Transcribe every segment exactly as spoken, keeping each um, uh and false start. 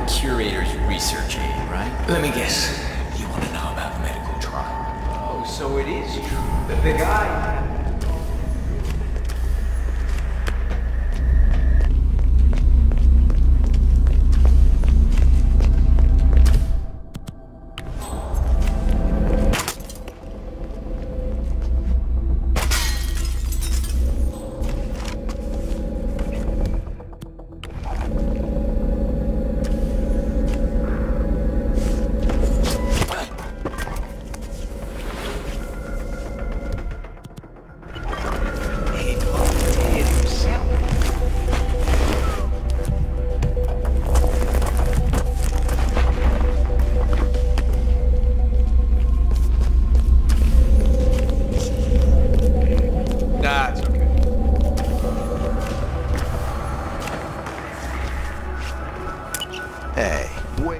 curator's research aid, right? Let me guess. You want to know about the medical trial? Oh, so it is you. The big eye. Hey, wait.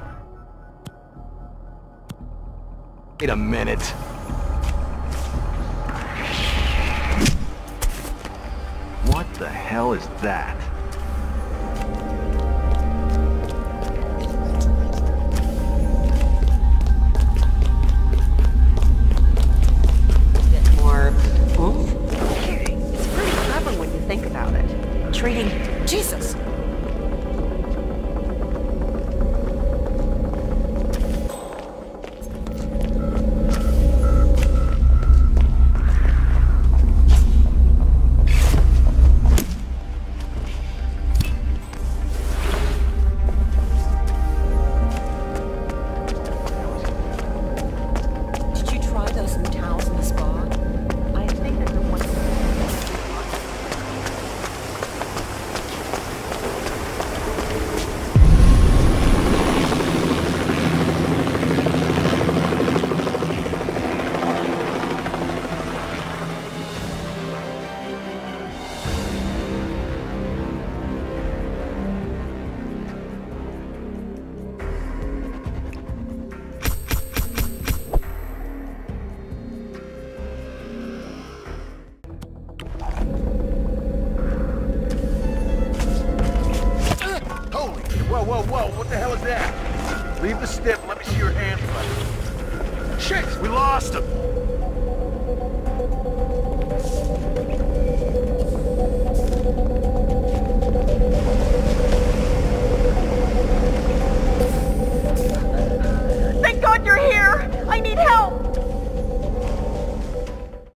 Wait a minute. What the hell is that? Bit more oomph. It's pretty clever when you think about it. Treating Jesus. Whoa, whoa, whoa, what the hell is that? Leave the stick, let me see your hand. Shit, we lost him.